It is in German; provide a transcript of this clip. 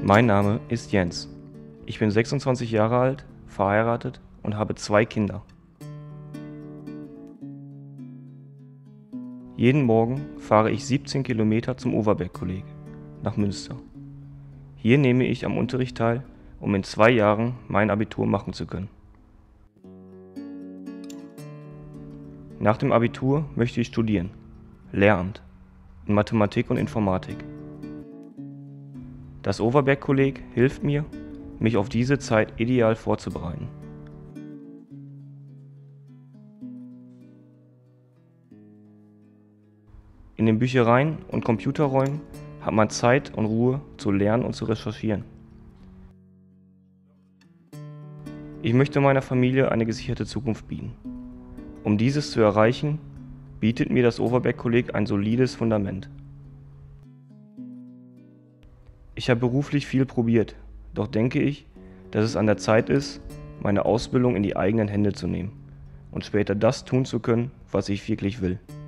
Mein Name ist Jens. Ich bin 26 Jahre alt, verheiratet und habe 2 Kinder. Jeden Morgen fahre ich 17 Kilometer zum Overberg Kolleg nach Münster. Hier nehme ich am Unterricht teil, um in 2 Jahren mein Abitur machen zu können. Nach dem Abitur möchte ich studieren, Lehramt, in Mathematik und Informatik. Das Overberg Kolleg hilft mir, mich auf diese Zeit ideal vorzubereiten. In den Büchereien und Computerräumen hat man Zeit und Ruhe zu lernen und zu recherchieren. Ich möchte meiner Familie eine gesicherte Zukunft bieten. Um dieses zu erreichen, bietet mir das Overberg Kolleg ein solides Fundament. Ich habe beruflich viel probiert, doch denke ich, dass es an der Zeit ist, meine Ausbildung in die eigenen Hände zu nehmen und später das tun zu können, was ich wirklich will.